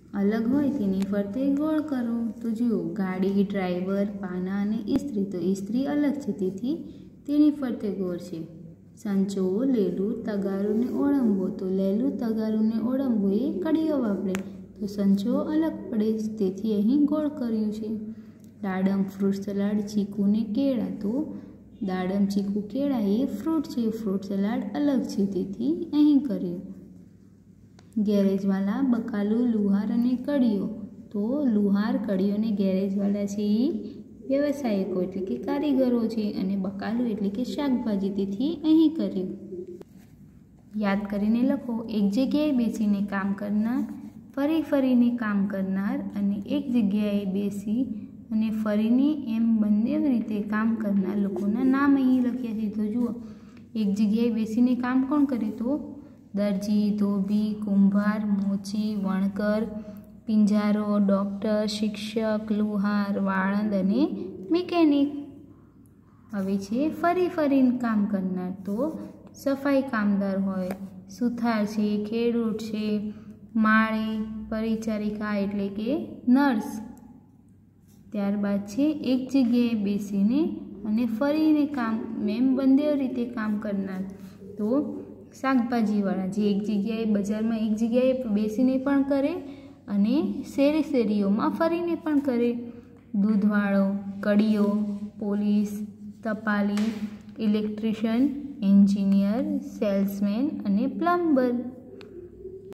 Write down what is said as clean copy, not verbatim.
અલગ હોય તેની ફરતે ગોળ કરો. તો જુઓ, ગાડી, ડ્રાઈવર, પાના અને ઇસ્ત્રી. તો ઇસ્ત્રી અલગ છે, તેથી તેની ફરતે ગોળ છે. સંચો, લેલું, તગારું ને ઓળંબો. તો લેલું, તગારું ને ઓળંબો એ કડીઓ વાપરે, તો સંચો અલગ પડે, તેથી અહીં ગોળ કર્યું છે. દાડમ, ફ્રૂટ સલાડ, ચીકુ ને કેળા. તો દાડમ, ચીકુ, કેળા એ ફ્રૂટ છે, ફ્રૂટ સલાડ અલગ છે, તેથી અહીં કર્યું. ગેરેજવાલા, બકાલું, લુહાર અને કડીઓ. તો લુહાર, કડીઓ અને ગેરેજવાલા છે એ વ્યવસાયિકો એટલે કે કારીગરો છે, અને બકાલું એટલે કે શાકભાજી, તેથી અહીં કર્યું. યાદ કરીને લખો. એક જગ્યાએ બેસીને કામ કરનાર, ફરીને કામ કરનાર અને એક જગ્યાએ બેસી અને ફરીને એમ બંને રીતે કામ કરનાર લોકોના નામ અહીં લખ્યા છે. તો જુઓ, એક જગ્યાએ બેસીને કામ કોણ કરે? તો દરજી, ધોબી, કુંભાર, મોચી, વણકર, પિંજારો, ડૉક્ટર, શિક્ષક, લુહાર, વાળંદ અને મિકેનિક. હવે છે ફરીને કામ કરનાર. તો સફાઈ કામદાર હોય, સુથાર છે, ખેડૂત છે, માળી, પરિચારિકા એટલે કે નર્સ. ત્યારબાદ છે એક જગ્યાએ બેસીને અને ફરીને કામ એમ બંને રીતે કામ કરનાર. તો શાકભાજીવાળા, જે એક જગ્યાએ બજારમાં એક જગ્યાએ બેસીને પણ કરે અને શેરીઓમાં ફરીને પણ કરે. દૂધવાળો, કડીઓ, પોલીસ, ટપાલી, ઇલેક્ટ્રિશિયન, એન્જિનિયર, સેલ્સમેન અને પ્લમ્બર.